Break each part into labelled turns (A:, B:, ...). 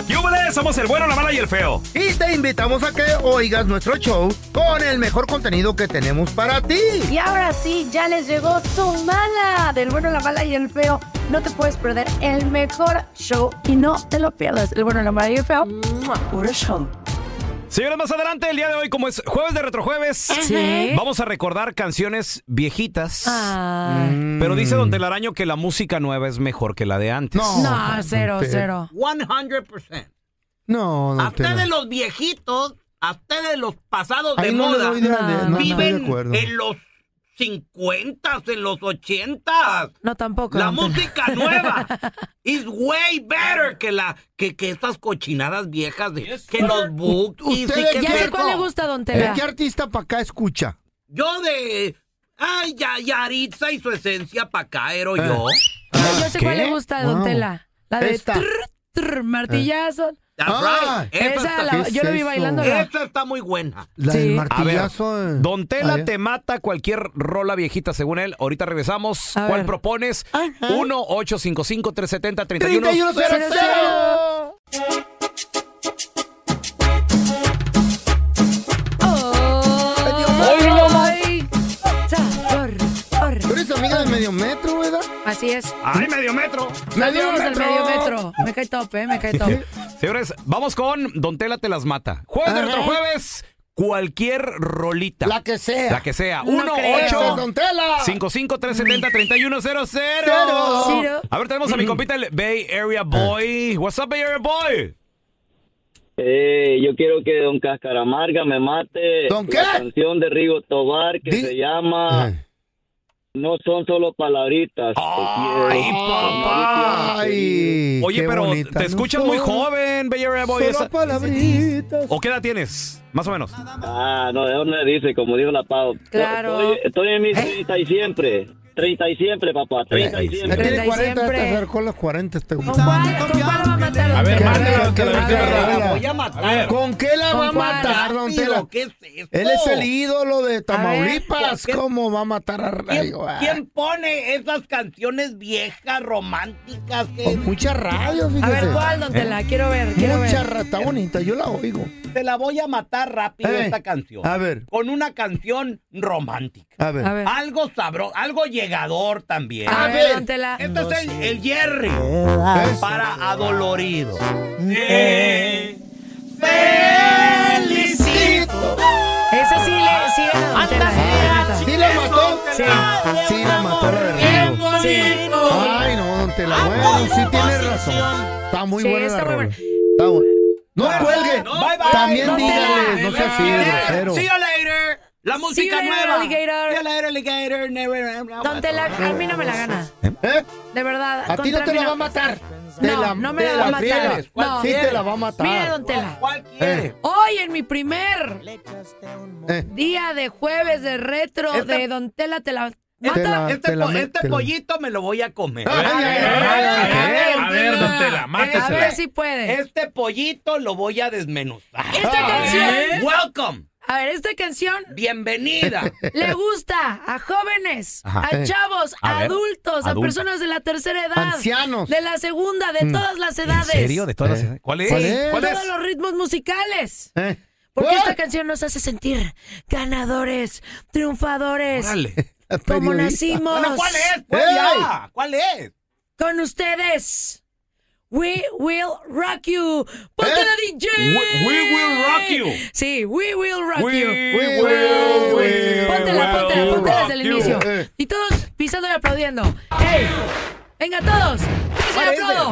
A: ¡Yúbales! Somos el bueno, la mala y el feo.
B: Y te invitamos a que oigas nuestro show con el mejor contenido que tenemos para ti.
C: Y ahora sí, ya les llegó su mala del bueno, la mala y el feo. No te puedes perder el mejor show y no te lo pierdas. El bueno, la mala y el feo. Puro show.
A: Señores, más adelante, el día de hoy, como es jueves de retrojueves,
C: ¿Sí?
A: vamos a recordar canciones viejitas. Pero dice Don Telaraño que la música nueva es mejor que la de antes.
C: No, cero.
D: 100%.
B: No,
D: A ustedes los viejitos, a ustedes los pasados de
B: Ahí no le
D: moda,
B: doy no estoy de
D: viven
B: acuerdo.
D: en los 50, en los 80.
C: No, tampoco.
D: La
C: don Tela.
D: música nueva is way better que estas cochinadas viejas que los bookies
B: Usted
D: y que
C: Ya sé
D: eso.
C: cuál le gusta, don Tela.
B: ¿Qué artista para acá escucha?
D: Yo de Yaritza y su esencia pa' acá era yo.
C: Yo sé cuál le gusta, don
B: Wow.
C: Tela. La de
B: Esta.
C: martillazo.
D: That's right.
C: Esa yo lo vi bailando.
D: Esa está muy buena.
B: La
C: Sí.
B: del
A: A ver,
B: martillazo.
A: Don Tela
B: Allá.
A: te mata cualquier rola viejita según él. Ahorita regresamos.
C: A
A: ¿Cuál
C: ver.
A: propones?
B: Ajá.
A: 1-855-370-3100.
B: 3100. Tú eres amiga de Medio Metro, ¿verdad?
C: Así es.
A: ¡Ay, medio metro!
C: Saludos del medio metro. Me cae tope, me cae tope.
A: Señores, vamos con Don Tela te las mata. Jueves de
B: Ajá.
A: retrojueves, cualquier rolita.
B: La que sea.
A: La que sea.
C: No creo.
B: Ese es Don Tela.
A: 1-855-370-3100.
C: Cero.
A: A ver, tenemos a mi compita el Bay Area Boy. What's up, Bay Area Boy?
E: Yo quiero que Don Cascaramarga me mate.
B: ¿Don qué?
E: La canción de Rigo Tobar que se llama No son solo palabritas. Te
A: ¡Ay,
E: quiero.
A: papá!
B: Ay,
A: Oye,
B: qué
A: pero
B: bonita.
A: te escuchas muy joven, Bay Area Boy.
B: Solo palabritas.
A: ¿O qué edad tienes? Más o menos.
E: No, de dónde dice, como dijo la Pau.
C: Claro.
E: Estoy en mis 30 y siempre. 30 y siempre, papá. 30 y
B: Ya
E: siempre.
B: tiene
C: 30 y
B: 40,
C: siempre.
B: te acercó los 40 este güey.
C: ¿Con cuál va a matar, don
A: A ver,
C: Tela?
A: mándala,
B: ¿Qué-
A: Don Tela,
B: qué-
A: a ver,
B: qué-
D: La voy a matar.
B: ¿Con qué la va a
C: ¿Con cuál?
B: matar, Don Tela?
D: Rápido, ¿qué es esto?
B: Él es el ídolo de Tamaulipas.
D: ¿Qué-
B: ¿Cómo va a matar a Rayo?
D: ¿Quién pone esas canciones viejas, románticas?
B: Con mucha radio,
C: A
B: fíjese.
C: ver, ¿cuál, don Tela? Quiero ver.
B: Mucha está bonita, yo la oigo.
D: Te la voy a matar rápido esta canción.
B: A ver,
D: Con una canción romántica.
B: a ver.
C: A ver.
D: Algo sabroso, algo llegador también.
C: A ver, don Tela.
D: Este es el Jerry para adolorido. Felicito.
C: Esa sí le sigue a don Tela. neta.
B: ¿Sí la mató?
C: Sí.
B: Sí la mató la de Rigo.
C: Sí.
B: Ay, no, Don Tela, bueno, sí tienes razón. Está muy
C: Sí,
B: buena
C: está
B: la
C: muy
B: rola.
C: buena.
B: Está buena. No cuelgue.
D: Bye, bye.
B: También
C: Don
B: dígale,
C: Tela.
B: no sea así, grosero.
D: See you later. La
C: See
D: música
C: you later,
D: nueva.
C: alligator.
D: See you later, alligator. Never.
C: Don Tela, a mí no me la gana.
B: ¿Eh?
C: De verdad.
B: A ti no
C: contra
B: te
C: mí
B: la va a matar. Te
C: No, no me la va a matar.
D: quieres? ¿Cuál
C: No.
B: Sí te la va a matar.
C: Mire, don Tela.
D: ¿Cuál quiere?
C: Hoy en mi primer
B: Eh.
C: día de jueves de retro
D: Esta-
C: de Don Tela te la
B: Te
C: mata.
B: la-
D: Este
B: te la-
D: pollito me lo voy a comer.
B: Ay, ay, ay,
A: A ver, Don Tela,
C: A
A: mátesela.
C: ver si puede.
D: Este pollito lo voy a desmenuzar.
C: Esta canción,
D: Welcome.
C: a ver, esta canción
D: Bienvenida.
C: le gusta a jóvenes,
A: Ajá.
C: a chavos,
A: A
C: a
A: ver,
C: adultos, a
A: adultos.
C: personas de la tercera edad,
B: Ancianos.
C: de la segunda, de todas las
A: ¿En
C: edades.
A: serio? ¿De todas las edades? ¿Cuál es?
B: ¿Cuál es?
A: ¿Cuál es?
C: Todos los ritmos musicales.
B: ¿Cuál?
C: Porque esta canción nos hace sentir ganadores, triunfadores,
A: Órale.
C: como
B: Periodista.
C: nacimos.
D: Bueno, ¿cuál es? Pues
B: ¡Ey!
D: ya. ¿Cuál es?
C: Con ustedes. We will rock you. ¡Ponte la DJ!
A: We will rock you.
C: Sí, we will rock
A: We
C: you.
B: will
C: Póntela desde el
A: rock you.
C: inicio. Y todos pisando y aplaudiendo. ¡Hey! Venga, todos. ¡Pisa y aplaudo!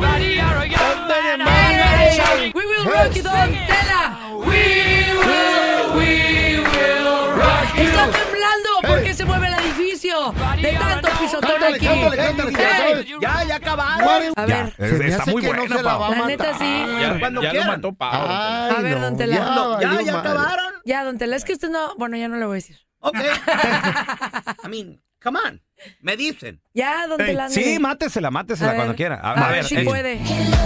C: We will rock you, Don Tela. We will rock you. Está temblando porque se mueve el edificio de tanto pisotón
B: Cántale,
C: aquí.
B: cántale, que la sabes.
D: Ya acabaron.
C: A
A: Ya,
C: ver,
B: Se me
A: está
B: hace
A: muy
B: que no
A: buena,
B: se la
A: Pau.
B: va a
C: la neta
B: matar.
C: sí.
D: Cuando
A: Ya lo
D: quieran.
A: mató Pau.
B: Ay,
C: A ver,
B: no,
C: Don Tela.
B: ya valió
D: Ya
B: madre.
D: acabaron.
C: Ya, Don Tela, es que usted no... Bueno, ya no le voy a decir.
D: Ok. I mean, come on. Me dicen.
C: Ya, Don Tela.
A: Sí,
C: ándale.
A: mátesela
C: A ver,
A: cuando quiera.
C: A ver si puede.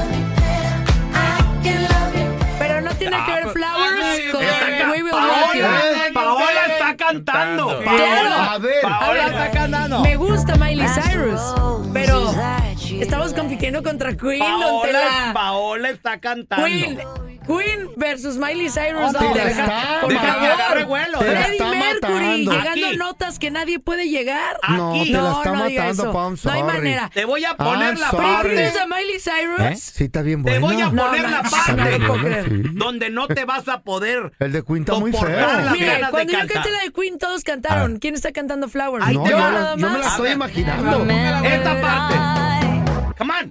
C: Pero no tiene que ver Flowers con We Will Rock You.
D: Paola está cantando.
C: Claro.
B: A ver.
D: Paola está cantando.
C: Me gusta Miley Cyrus, pero Estamos compitiendo contra Queen, don Tela.
D: Paola está cantando.
C: Queen versus Miley Cyrus.
B: Te la está
C: por favor.
D: Vuelo.
C: Freddie Mercury
B: matando.
C: llegando
D: Aquí.
C: notas que nadie puede llegar.
B: No, te la está
C: no diga
B: matando,
C: eso.
B: pa, I'm
C: No hay
B: sorry.
C: manera.
D: Te voy a poner
B: I'm
D: la
B: sorry.
D: parte.
C: ¿Prefieres a Miley Cyrus?
B: Sí, está bien
D: Te
B: buena.
D: voy a poner
C: No,
D: la
C: no,
D: parte
C: no lo puedo creer.
B: Sí.
D: donde no te vas a poder.
B: El de Queen está muy feo.
D: soportar las
C: Mire,
D: ganas
C: cuando
D: de
C: yo
D: cantar.
C: canté la de Queen, todos cantaron. ¿Quién está cantando Flowers?
D: Ay,
B: No,
D: te
B: yo,
D: va
C: nada
B: yo me
C: más.
B: la estoy
D: ver.
B: imaginando.
D: Esta parte. Come on.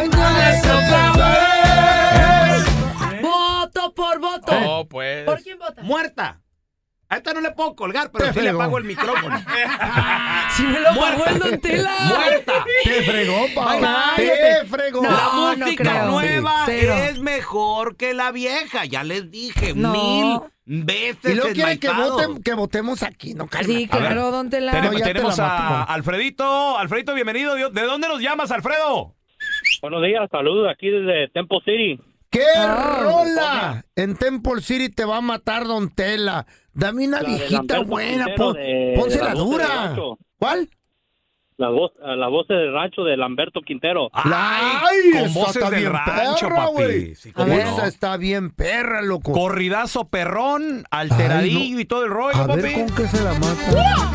C: Voto por voto.
F: No, pues.
C: ¿Por quién vota?
D: Muerta. A esta no le puedo colgar, pero
B: Te
D: sí le
B: fregó.
D: apago el micrófono.
C: Si me lo pagó el Don Tela.
D: Muerta.
B: Te fregó, papá.
C: Cállate.
B: Te fregó.
C: No,
D: La
C: no
D: música
C: creo.
D: nueva
C: Cero.
D: es mejor que la vieja. Ya les dije
C: No.
D: 1000 veces.
B: Y luego quieren
D: enmaizado.
B: que votemos aquí, no calma.
C: Sí, claro, Don Tela.
B: No, ya te
A: Tenemos
B: la
A: a
B: mato.
A: Alfredito. Alfredito, bienvenido. ¿De dónde nos llamas, Alfredo?
E: Buenos días, saludos aquí desde Temple City.
B: ¡Qué rola! En Temple City te va a matar, Don Tela. Dame una
E: La de
B: viejita
E: Lamberto
B: buena.
E: Quintero de
B: Pónsela
E: la voz del
B: dura.
E: rancho.
B: ¿Cuál?
E: La voz del rancho de Lamberto Quintero.
B: ¡Ay!
A: con
B: esa
A: voces
B: está
A: del
B: bien
A: rancho,
B: perra,
A: papi.
B: güey.
A: Sí, cómo
B: Esa
A: no.
B: está bien perra, loco.
A: Corridazo perrón, alteradillo
B: Ay, no.
A: y todo el rollo,
B: A ver
A: papi.
B: con qué se la mata.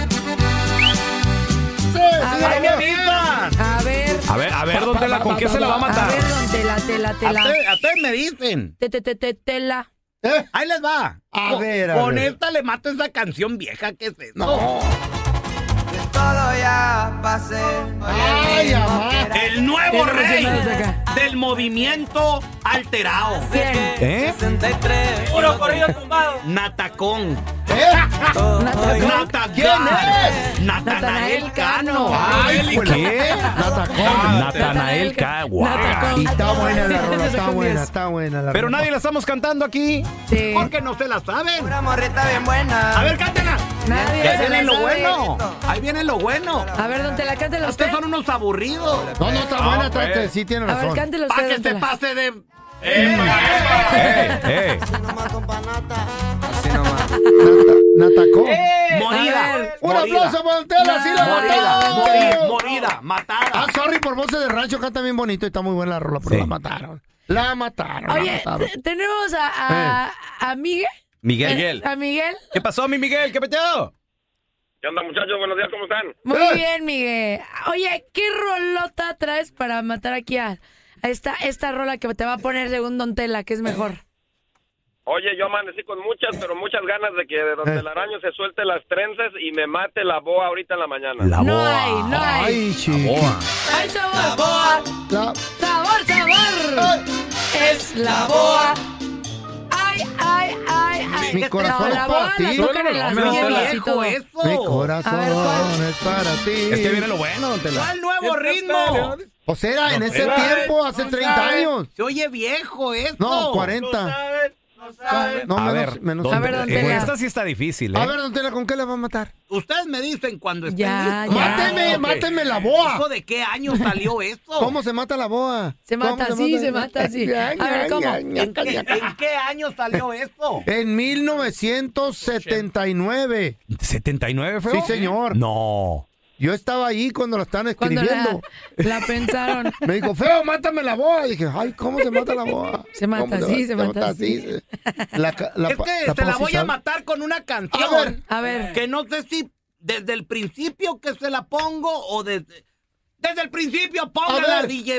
A: ¡Ay, mi amiga!
C: A ver,
A: Don Tela, ¿con qué se la va a
C: a
A: matar?
C: ver, Don Tela.
D: A ustedes me dicen.
C: Tela.
B: ¿Eh?
D: Ahí les va.
B: A ver, a
D: Con
B: ver.
D: esta le mato esa canción vieja que es eso.
B: No.
G: Todo ya pasé.
B: ¡Ay, amá!
D: El nuevo
C: Bien
D: rey
C: emocionados acá.
D: del movimiento alterado.
C: ¿Quién?
A: ¿Eh?
G: 63.
D: Puro corrido tumbado. Natacón.
C: Natacón.
B: ¿Quién es?
D: Natanael Cano.
B: Ay,
A: ¿Qué?
B: Natacón.
A: Natanael Cagua.
C: Natacón.
B: Y está buena la rola,
C: Ese
B: está
C: con
B: buena,
C: 10.
B: está buena la
A: Pero
B: rola.
A: nadie la estamos cantando aquí.
C: Sí.
D: Porque no se la saben.
G: Una morrita bien buena.
D: A ver, cántela.
C: Nadie
D: Ahí
C: se
D: viene
C: la
D: lo
C: sabe.
D: bueno. Ahí viene lo bueno.
C: A ver, Don Tela, cántelo usted.
D: Ustedes son unos aburridos.
B: No, está buena,
A: pues.
B: sí tiene
C: A ver,
B: razón.
C: cántelo
D: Para
C: usted,
D: que
C: Don
D: se
C: Tela.
D: pase de...
G: Así nomás.
B: Natacón.
D: Morida.
C: A ver.
B: Un aplauso para Don Tela, sí la mataron.
D: Morida. Matada.
B: Ah, sorry por voces de rancho, canta bien bonito y está muy buena la rola, pero
A: Sí.
B: la mataron. La mataron.
C: Oye, tenemos a Miguel.
A: Miguel.
C: A Miguel.
A: ¿Qué pasó, mi Miguel? ¿Qué peteo?
E: ¿Qué onda, muchachos? Buenos días, ¿cómo están?
C: Muy bien, Miguel. Oye, ¿qué rolota traes para matar aquí a esta rola que te va a poner según Don Tela, que es mejor?
E: Oye, yo amanecí con muchas ganas de que Don Telaraño se suelte las trenzas y me mate la boa ahorita en la mañana.
A: La
C: No
A: boa.
C: hay, no hay.
B: Ay, chico.
A: Boa.
C: ¡Ay, sabor! ¡Boa!
B: La-
C: ¡Sabor! Es la boa. Ay.
B: Mi corazón
C: No,
B: es
C: la
B: para
C: boa
B: ti.
C: la tocan en las
A: No,
D: Oye,
C: bodas y
D: viejo
C: todo.
D: eso.
B: Mi
C: A ver,
B: corazón
C: ¿cuál?
B: es para ti.
A: Es que viene lo bueno, Don Tela.
D: ¿Cuál nuevo ritmo?
B: O sea, en ese tiempo, hace 30 años.
D: Se oye viejo eso.
B: No, 40. No,
A: A
B: menos,
A: ver,
B: menos.
C: A ver, Don Tela.
A: esta sí está difícil, ¿eh?
B: A ver, Don Tela, ¿con qué la va a matar?
D: Ustedes me dicen cuando estén
C: Ya,
D: listos.
C: ya.
B: Máteme la boa.
D: ¿Eso de qué año salió eso?
B: ¿Cómo se mata la boa?
C: Se mata
B: ¿Cómo
C: así, se mata así. A ver, ¿cómo?
D: ¿En qué año salió eso?
B: En 1979.
A: ¿79, feo?
B: Sí, señor.
A: No.
B: Yo estaba ahí cuando la estaban
C: Cuando
B: escribiendo.
C: la pensaron.
B: Me dijo, feo, mátame la boa. Y dije, ay, ¿cómo se mata la boa?
C: Se mata
B: ¿Cómo
C: así, se mata así.
B: Es
D: Es que te la voy a matar con una canción.
C: A ver.
D: Que no sé si desde el principio que se la pongo o desde el principio póngala,
B: ver.
D: DJ.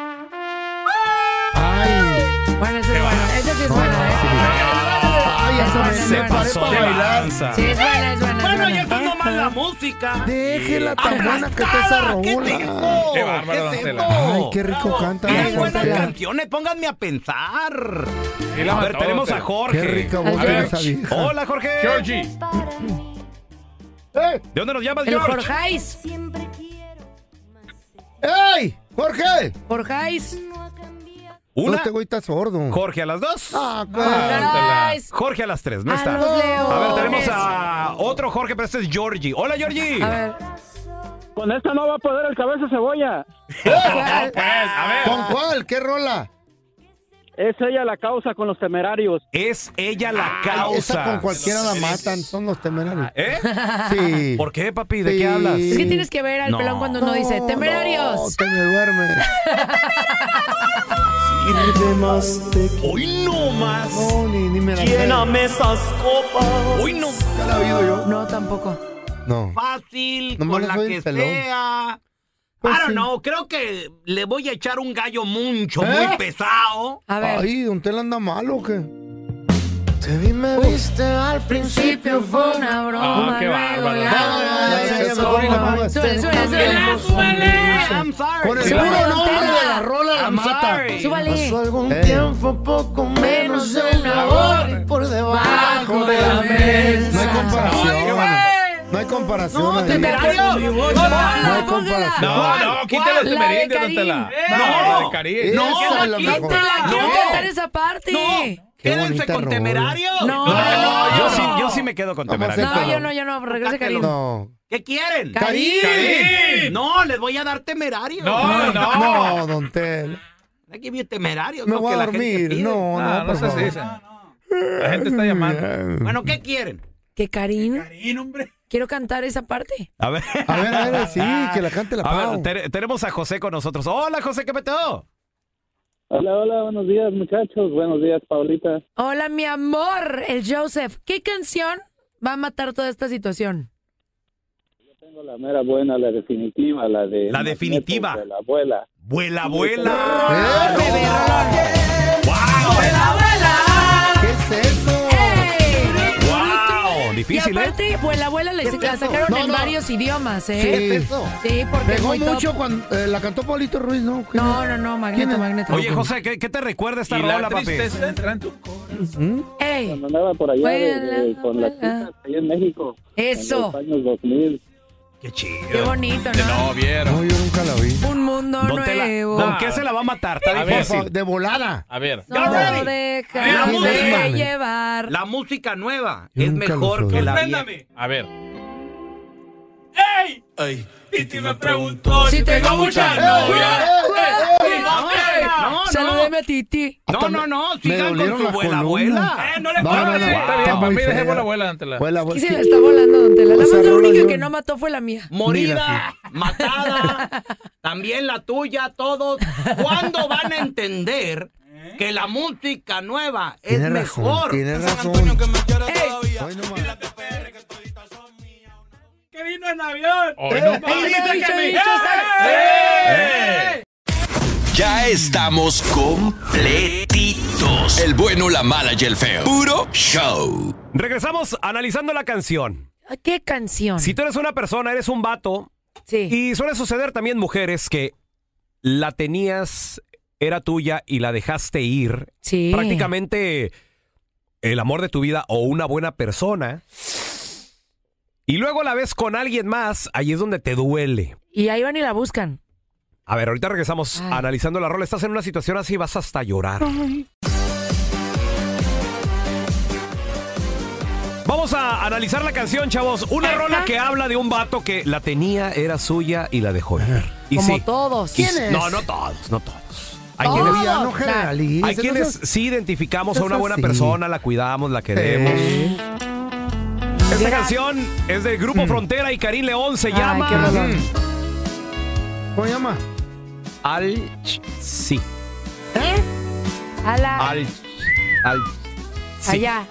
B: Ay,
C: Bueno, esa es buena. Esa sí es buena, ¿eh?
B: ay, hasta me
C: Se
B: paré
A: pasó
B: para
A: de
B: bailar.
A: lanza.
C: Sí, es buena, es buena. es
D: Bueno, y
C: buena.
D: eso es nomás la música.
B: Déjela tan buena que te esa
D: Aplastada. ¿Qué es
B: rola.
D: eso?
A: Qué bárbaro,
D: ¿Qué
A: Don
D: es
A: Tela.
D: eso?
B: Ay, qué rico canta.
D: Qué
B: Don
D: buenas
B: Tela.
D: canciones, pónganme a pensar.
A: A ver, tenemos a Jorge.
B: Qué rica voz
C: A
B: tiene
C: ver.
B: esa vieja.
A: Hola, Jorge.
F: Georgie.
B: ¡Ey!
A: ¿De dónde nos llamas,
C: El
A: George?
C: Jorgeis.
B: ¡Ey! ¡Jorge!
C: Jorgeis.
B: No,
A: Una.
B: este güey está sordo.
A: Jorge a las 2.
B: Ah,
C: Jorgeis.
A: Jorge a las 3. No
C: A
A: está.
C: los leones.
A: A ver, tenemos a otro Jorge, pero este es Georgie. Hola, Georgie.
C: A ver.
E: Con esta no va a poder el cabeza cebolla.
A: Pues, a ver.
B: ¿Con cuál? ¿Qué rola?
F: Es ella la causa con los temerarios.
A: Es ella la causa.
B: Esa con cualquiera la matan, son los temerarios.
A: ¿Eh?
B: Sí.
A: ¿Por qué, papi? ¿De
B: Sí.
A: qué hablas?
C: Es que tienes que ver al pelón cuando uno dice temerarios.
B: No, te me duermes.
A: Hoy no más.
B: No, ni me la sé.
D: esas copas.
A: Hoy no.
B: ¿Ya la he oído yo?
C: No, tampoco.
B: No.
D: Fácil,
B: Nomás
D: con
B: le
D: la
B: soy
D: que
B: el pelón.
D: sea.
B: Pues
D: I don't
B: sí.
D: know, creo que le voy a echar un gallo mucho,
B: ¿Eh?
D: muy pesado.
C: A ver.
B: Ay, ¿don Tela anda mal o qué?
G: Te vi, me viste al principio, fue una broma.
H: qué bárbaro.
D: I'm sorry.
B: Con el
C: Súbale,
B: puro
C: don
B: nombre
C: Tela.
B: de la rola la
D: I'm
B: mata.
D: sorry.
C: Súbale.
G: Pasó algún
B: Ey.
G: tiempo, poco menos de una hora, por debajo de la mesa.
B: No hay comparación. No hay comparación.
D: No,
B: ahí.
D: temerarios.
B: No hay
C: Póngala.
B: comparación.
H: No, quítale los
C: La de
H: temerarios, don
C: Karim.
H: Tela.
D: No.
H: La de Karim.
B: Esa es la mejor.
C: Quítela, quiero
D: No.
C: cantar esa parte.
D: No,
B: Qué
D: quédense
B: bonita
D: con
B: rola.
D: temerarios.
C: No.
A: Yo sí me quedo con
B: Vamos a
A: temerarios.
B: hacer-
C: No, yo no. Regrese Karim.
B: No.
D: ¿Qué quieren?
B: ¡Karim!
D: No, les voy a dar temerarios.
H: No.
B: No, don Tela.
D: Hay que ver temerarios.
B: Me
D: no,
B: voy
D: que
B: a
D: la gente
B: dormir.
D: pide.
B: No,
H: No
B: por
H: se
B: favor.
H: dice. La gente está llamando.
D: Bueno, ¿qué quieren?
C: Que Karim. Quiero cantar esa parte.
A: A ver.
B: A ver, sí, que la cante la
A: A
B: Pau.
A: ver, tenemos a José con nosotros. Hola, José, ¿qué peteo?
F: Hola, buenos días, muchachos. Buenos días, Paulita.
C: Hola, mi amor, el Joseph. ¿Qué canción va a matar toda esta situación?
F: Tengo la mera buena, la definitiva, la de...
A: La definitiva.
F: De la abuela.
A: Vuela, vuela.
C: Bebé,
B: ¿Qué es eso?
C: ¡Ey!
A: Wow,
C: Y
A: difícil, ¿eh?
C: aparte, Vuela la sacaron
B: No,
C: en
B: no.
C: varios idiomas,
B: ¿Qué
C: ¿eh?
B: es eso?
C: Sí, porque es
B: Pegó
C: muy top.
B: mucho cuando la cantó Paulito Ruiz, ¿no? ¿Quién
C: No,
B: es?
C: Magneto,
B: ¿Quién es?
C: Magneto.
A: Oye, José, ¿qué te recuerda esta
H: Y
A: rola,
H: la
A: papi?
H: tristeza entra en tu corazón.
C: ¡Ey!
F: Cuando andaba por allá con las
C: Vuela.
F: chicas allá en México.
C: Eso.
F: En los años 2000.
A: Qué chido.
C: Qué bonito, ¿no?
H: No, vieron.
B: No, yo nunca la vi.
C: Un mundo
A: Don Tela,
C: nuevo.
A: ¿con qué se la va a matar? Está
H: A ver,
A: difícil.
B: De volada.
H: A ver.
C: No
D: ready.
C: deja
D: Mira,
C: de
B: mami.
C: llevar.
D: La música nueva
B: Yo
D: es
B: nunca
D: mejor
B: lo
D: que
B: soy.
D: la vieja.
H: A ver.
G: Titi me preguntó
C: Si tengo muchas novias.
D: No,
C: Salúdeme a Titi.
D: no,
B: Me
D: sigan con
B: dolieron
D: su
B: las
D: abuela,
B: columnas.
D: abuela.
H: No le
B: No,
H: puedo
B: no,
H: decir.
B: no.
H: Está bien,
B: Está
H: para
B: muy
H: mí
B: fea.
H: dejemos la abuela, Antela.
C: Y se la está volando, don Tela. La
B: Esa
C: más la
B: rola
C: única
B: yo-
C: que no mató fue la mía.
D: Morida, matada, también la tuya, todos. ¿Cuándo van a entender que la música nueva es
B: Tiene razón,
D: mejor?
B: tiene razón.
C: Ey,
B: Hoy no más.
H: Que vino en avión. Hoy
B: Eh,
H: no
B: eh,
H: más.
C: bicho,
I: Ya estamos completitos. El bueno, la mala y el feo. Puro show.
A: Regresamos analizando la canción.
C: ¿Qué canción?
A: Si tú eres una persona, eres un vato,
C: Sí.
A: y suele suceder también mujeres que la tenías, era tuya y la dejaste ir.
C: Sí.
A: Prácticamente el amor de tu vida o una buena persona. Y luego la ves con alguien más, ahí es donde te duele.
C: Y ahí van y la buscan.
A: A ver, ahorita regresamos
C: Ay.
A: analizando la rola. Estás en una situación así, vas hasta llorar. Vamos a analizar la canción, chavos. Una rola que habla de un vato que la tenía, era suya y la dejó ir. Y
C: Como
A: sí.
C: todos.
B: ¿Quién es?
A: No, no todos, no todos. Hay
C: Todos.
A: quienes,
B: Ya no
C: O sea,
B: generalices.
A: hay quienes
B: no seas-
A: sí identificamos a
B: eso
A: una buena
B: sí.
A: persona, la cuidamos, la queremos. Esta canción es del Grupo Frontera y Karim León se
C: Ay,
A: llama
C: qué rolón.
B: ¿Cómo se llama?
A: Sí.
C: Ala.
A: Sí.
C: Allá.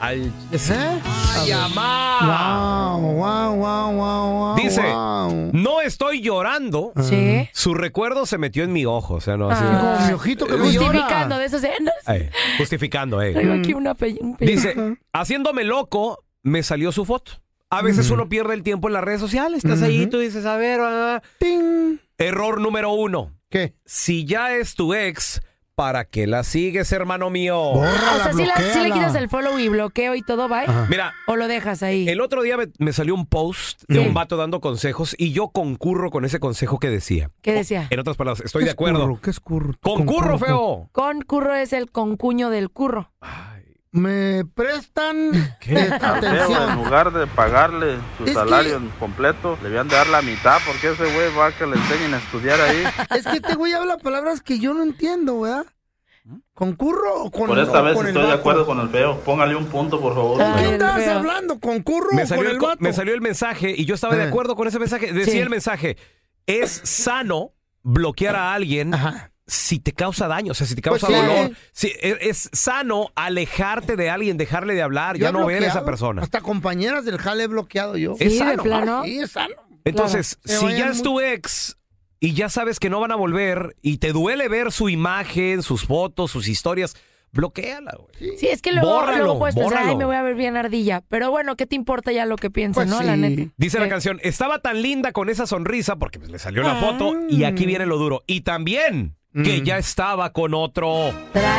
B: Wow.
A: Dice,
B: wow.
A: no estoy llorando.
C: Sí.
A: Su recuerdo se metió en mi ojo. O sea, no así.
C: Ah.
B: Como mi ojito que me
C: Justificando
B: llora.
C: de esos.
A: Justificando,
C: Traigo aquí un pelín.
A: Dice, haciéndome loco, me salió su foto. A veces uno pierde el tiempo en las redes sociales. Estás ahí, tú dices, a ver,
B: Ting.
A: Error número 1.
B: ¿Qué?
A: Si ya es tu ex, ¿para qué la sigues, hermano mío?
B: Bórrala,
C: O sea, si le
B: bloquéala.
C: quitas el follow y bloqueo y todo, ¿va?
B: Ajá.
A: Mira,
C: ¿O lo dejas ahí?
A: el otro día me salió un post de un vato dando consejos y yo concurro con ese consejo que decía.
C: ¿Qué decía?
A: En otras palabras, estoy
B: ¿Qué
A: de
B: es
A: acuerdo.
B: curro? ¿Qué es curro?
A: Concurro, feo.
C: Con curro es el concuño del curro.
B: ¿Me prestan
J: En
B: atención?
J: lugar de pagarle su
B: Es
J: salario completo, le debían de dar la mitad porque ese güey va a que le enseñen a estudiar ahí.
B: Es que este güey habla palabras que yo no entiendo, ¿verdad? ¿Con Curro o con
J: Por esta vez
B: con el
J: estoy de
B: vato?
J: acuerdo con el feo. Póngale un punto, por favor.
B: ¿Con quién estabas hablando? ¿Con Curro o con el vato?
A: Me salió el mensaje y yo estaba de acuerdo con ese mensaje. Decía el mensaje, es sano bloquear a alguien si te causa daño, o sea, si te causa dolor. Sí, es sano alejarte de alguien, dejarle de hablar,
B: Yo
A: ya
B: he
A: no ver a esa
B: bloqueado,
A: persona.
B: Hasta compañeras del jale he bloqueado yo.
A: Es sano.
C: ¿de plano?
B: Sí, es sano.
A: Entonces,
B: Claro.
A: si ya es tu ex y ya sabes que no van a volver y te duele ver su imagen, sus fotos, sus historias, bloquéala, güey.
C: Sí, es que luego puedes pensar,
A: bórralo.
C: ay, me voy a ver bien ardilla. Pero bueno, ¿qué te importa ya lo que piensen,
B: Pues
C: no?
B: sí.
C: La neta.
A: Dice la canción, estaba tan linda con esa sonrisa porque pues, le salió la foto y aquí viene lo duro. Y también que ya estaba con otro.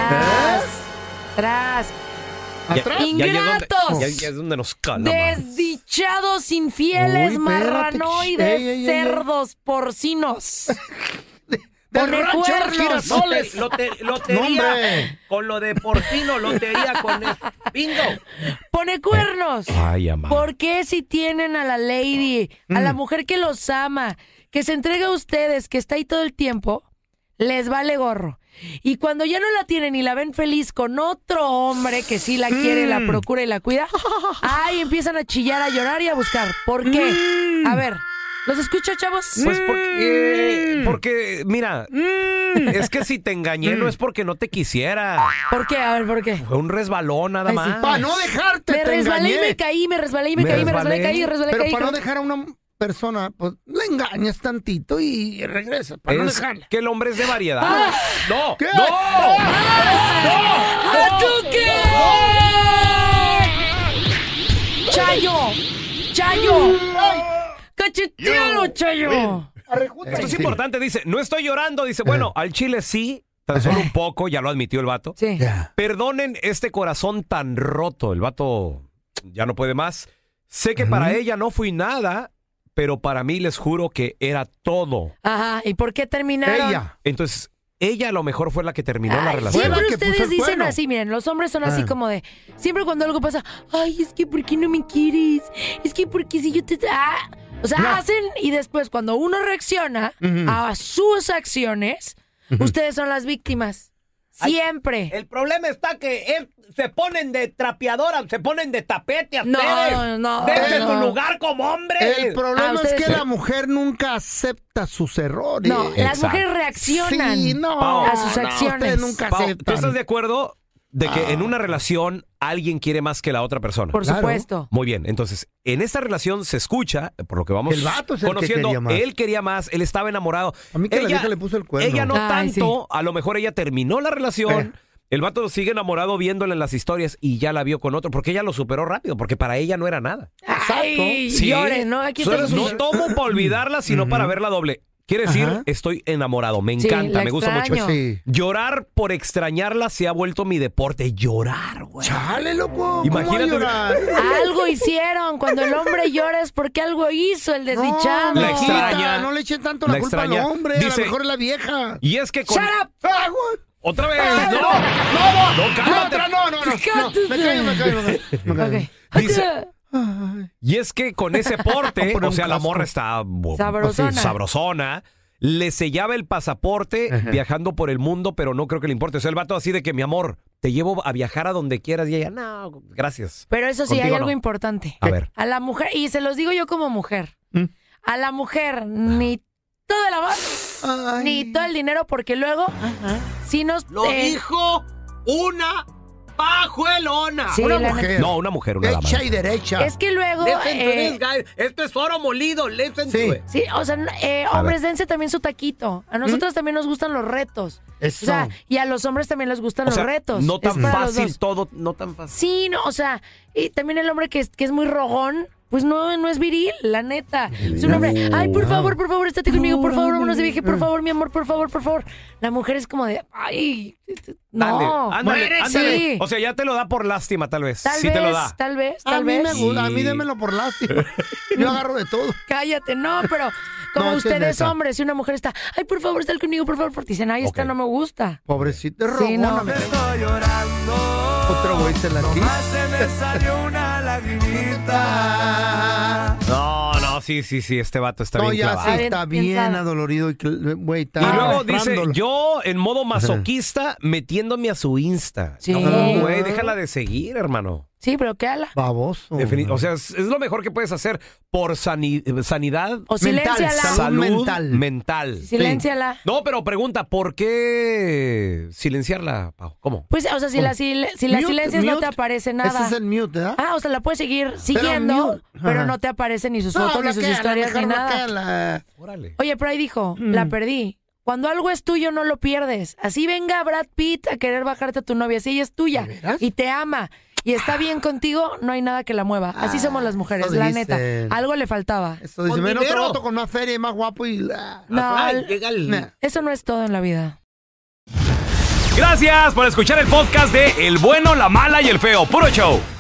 C: Tras.
A: Ya-
C: ¡Ingratos!
A: Ya es donde nos calma.
C: Desdichados, infieles,
B: Uy, espérate.
C: marranoides,
B: Ey.
C: cerdos, porcinos.
B: Del
C: Pone
B: rancho
C: cuernos.
B: Girasoles.
D: Lotería
B: No, hombre.
D: con lo de porcino, lotería con el bingo.
C: Pone cuernos.
A: Ay, amá.
C: ¿Por qué si tienen a la lady, a la mujer que los ama, que se entrega a ustedes, que está ahí todo el tiempo, les vale gorro? Y cuando ya no la tienen y la ven feliz con otro hombre que sí la quiere, la procura y la cuida, ay, empiezan a chillar, a llorar y a buscar. ¿Por qué? A ver, ¿los escucho, chavos?
A: Pues porque mira, es que si te engañé no es porque no te quisiera.
C: ¿Por qué? A ver, ¿por qué?
A: Fue un resbalón nada
C: Ay, sí.
A: más.
B: Para no dejarte,
C: Me
B: te
C: resbalé y
B: engañé.
C: me caí, me resbalé y me
A: Me
C: caí, me resbalé y
A: resbalé.
C: caí, resbalé y
B: Pero
C: caí.
B: para no dejar a una persona, pues la engañas tantito y regresas. Para no
A: Es
B: dejarla.
A: que el hombre es de variedad. ¡No!
B: ¿Qué?
A: ¡No!
C: ¡A tu qué! ¡Chayo! ¡Cachetealo, Chayo!
A: Esto es importante, dice, no estoy llorando, dice, bueno, al chile sí, tan solo un poco, ya lo admitió el vato.
C: Sí.
A: Perdonen este corazón tan roto, el vato ya no puede más. Sé que para ella no fui nada, pero para mí les juro que era todo.
C: Ajá, ¿y por qué terminaron?
B: Ella.
A: Entonces, ella a lo mejor fue la que terminó la
C: Ay,
A: relación.
C: siempre
B: Fue la que puso
C: ustedes
B: el
C: dicen
B: cuerno.
C: así, miren, los hombres son así como de, siempre cuando algo pasa, ay, es que ¿por qué no me quieres? Es que porque si yo te... O sea, hacen y después cuando uno reacciona a sus acciones, ustedes son las víctimas. Siempre.
D: El problema está que se ponen de trapeadora, se ponen de tapete a
C: No,
D: ustedes.
C: no,
D: Dense
C: no.
D: su lugar como hombres.
B: El problema es
C: ustedes
B: que
C: sí.
B: la mujer nunca acepta sus errores.
C: No, las
A: Exacto.
C: mujeres reaccionan
B: Sí, no,
C: a sus
B: no,
C: acciones.
B: ustedes nunca
A: Pau,
B: aceptan.
A: ¿tú estás de acuerdo de que en una relación alguien quiere más que la otra persona?
C: Por
B: Claro.
C: supuesto.
A: Muy bien, entonces, en esta relación se escucha, por lo que vamos
B: El vato es el que
A: conociendo,
B: quería más.
A: él quería más, él estaba enamorado.
B: A mí que la vieja le puso el cuerno.
A: Ella no
C: Ay,
A: tanto, a lo mejor ella terminó la relación, el vato sigue enamorado viéndole en las historias y ya la vio con otro, porque ella lo superó rápido, porque para ella no era nada.
C: Ay,
A: Sí.
C: lloren, ¿no? Aquí
A: Solo
C: estamos.
A: no tomo para olvidarla, sino para verla doble. Quiere decir, estoy enamorado, me
C: Sí,
A: encanta,
C: la
A: me gusta mucho.
C: extraño.
B: Sí.
A: Llorar por extrañarla se ha vuelto mi deporte. Llorar, güey.
B: Chale, loco.
A: Imagínate-
B: ¿Cómo va a llorar?
C: Algo hicieron. Cuando el hombre llora es porque algo hizo el desdichado.
A: La extraña.
B: No le echen tanto la,
A: La
B: culpa
A: extraña.
B: al hombre. a
A: Dice-
B: lo mejor es la vieja.
A: Y es que con...
C: ¡Shut up!
B: Ah, what?
A: ¡Otra vez!
B: Ay,
A: ¡No!
B: no,
A: cálmate.
B: no. Me callo.
C: Ok.
A: Dice- Y es que con ese porte,
B: Poner
A: o sea,
B: un
A: la
B: casco.
A: morra está
C: Sabrosona.
A: sabrosona. Le sellaba el pasaporte viajando por el mundo, pero no creo que le importe. O sea, el vato así de que, mi amor, te llevo a viajar a donde quieras. Y ella, no, gracias.
C: Pero eso sí,
A: Contigo
C: hay algo
A: no.
C: importante.
A: A ver.
C: A la mujer, y se los digo yo como mujer, a la mujer ni todo el amor, ni todo el dinero, porque luego, si nos...
D: Lo dijo una pajuelona.
C: Sí,
B: Una
C: la
B: mujer.
A: No, una mujer, una dama.
B: Hecha y derecha.
C: Es que luego...
D: Listen to this, guys. Esto es oro molido. Listen to it.
C: Sí, o sea, hombres, dense también su taquito. A nosotros también nos gustan los retos.
B: Eso.
C: O sea, y a los hombres también les gustan
A: O sea,
C: los retos.
A: no
C: Es
A: tan
C: para los
A: fácil
C: dos.
A: todo, no tan fácil.
C: Sí, no, o sea, y también el hombre que es muy rogón, pues no es viril, la neta. Es un hombre, ay, por favor, estate conmigo, por favor, vámonos de viaje, por favor, mi amor, por favor. La mujer es como de, ay, no.
A: Ándale.
C: Sí.
A: O sea, ya te lo da por lástima, tal vez.
C: Tal
A: sí
C: vez,
A: te lo da.
C: tal vez.
B: A mí me gusta, a
A: Sí.
B: mí démelo por lástima. Yo agarro de todo.
C: Cállate, no, pero como
B: No, es que es
C: ustedes
B: neta.
C: hombres, si una mujer está, ay, por favor, estate conmigo, por favor, dicen, ay, esta
A: Ok.
C: no me gusta.
B: Pobrecito, es
C: Sí,
B: rogona.
C: no.
B: me estoy llorando. Otro güey se la aquí.
A: No, No, sí, este vato está
B: No,
A: bien
B: ya
A: clavado.
B: sí está bien adolorido y güey, está
A: Y luego dice,
B: arrastrándolo.
A: yo en modo masoquista metiéndome a su Insta.
C: Sí.
A: No, güey, déjala de seguir, hermano.
C: Sí, pero ¿qué ala?
B: Baboso.
A: O sea, es lo mejor que puedes hacer por sanidad
C: O silénciala.
A: salud mental.
C: Silénciala.
A: No, pero pregunta, ¿por qué silenciarla, Pau? ¿Cómo?
C: Pues, o sea, si la silencias no te aparece nada.
B: Ese es el mute, ¿verdad?
C: O sea, la puedes seguir siguiendo, pero no te aparecen ni sus fotos, ni sus historias, ni nada.
A: Órale.
C: Oye, pero ahí dijo, la perdí. Cuando algo es tuyo, no lo pierdes. Así venga Brad Pitt a querer bajarte a tu novia. Si ella es tuya y te ama y está bien contigo, no hay nada que la mueva. Así somos las mujeres,
B: eso
C: la
B: dicen.
C: neta. Algo le faltaba.
B: Eso dice, ven otro vato con más feria y más guapo y...
C: No, eso no es todo en la vida.
A: Gracias por escuchar el podcast de El Bueno, la Mala y el Feo. Puro show.